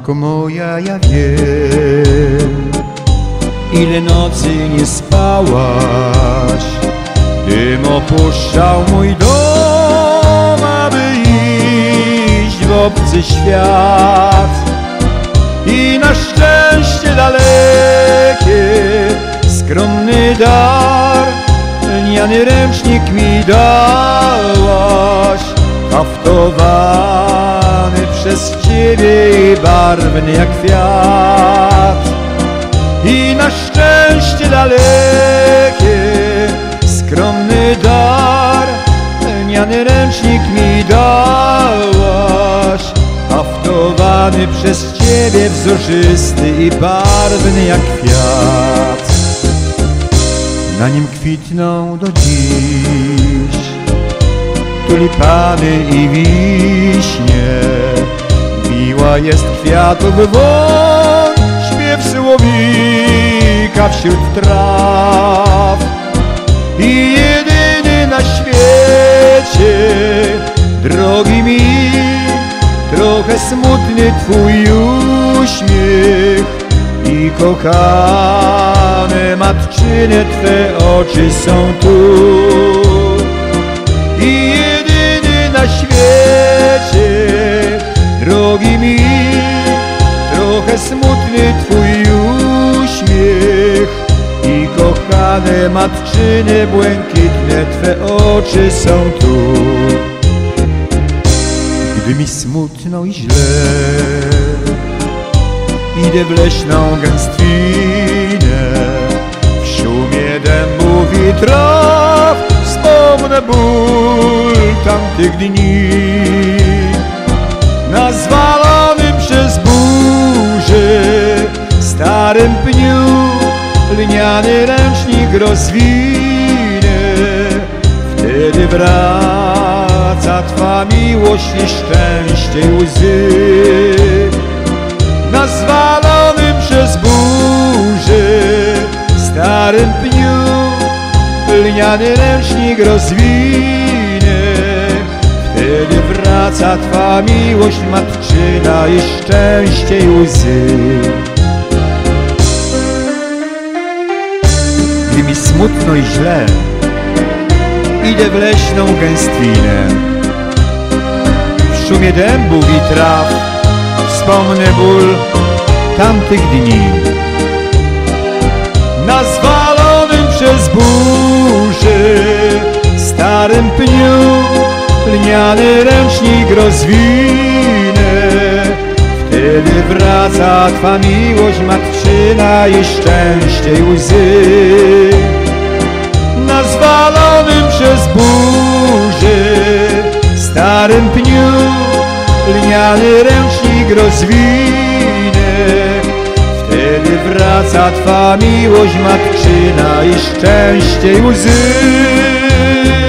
Matko moja, ja wiem, ile nocy nie spałaś, gdym opuszczał mój dom, aby iść w obcy świat. I na szczęście dalekie, skromny dar, lniany ręcznik mi dałaś, haftowany przez Ciebie i barwny jak kwiat. I na szczęście dalekie, skromny dar, lniany ręcznik mi dałaś, haftowany przez Ciebie, wzorzysty i barwny jak kwiat. Na nim kwitną do dziś tulipany i wiśnie, miła jest kwiatów woń, śpiew słowika wśród traw. I jedyny na świecie, drogi mi, trochę smutny Twój uśmiech i kochane matczyne Twe oczy są tu. I jedyny na świecie, drogi mi, trochę smutny Twój uśmiech i kochane matczyne błękitne Twe oczy są tu. Gdy mi smutno i źle, idę w leśną gęstwinę, w szumie dębów i traw wspomnę ból tamtych dni. Na zwalonym przez burzę starym pniu lniany ręcznik rozwinę, wtedy wraca Twa miłość i szczęście i łzy. Na zwalonym przez burzę starym pniu lniany ręcznik rozwinę, wtedy wraca Twa miłość matczyna i szczęście i łzy. Gdy mi smutno i źle, idę w leśną gęstwinę, w szumie dębów i traw wspomnę ból tamtych dni. Na zwalonym przez burzę starym pniu lniany ręcznik rozwinę, wtedy wraca Twa miłość matczyna i szczęście i łzy. Na zwalonym przez burzę starym pniu lniany ręcznik rozwinę, wtedy wraca Twa miłość matczyna i szczęście i łzy.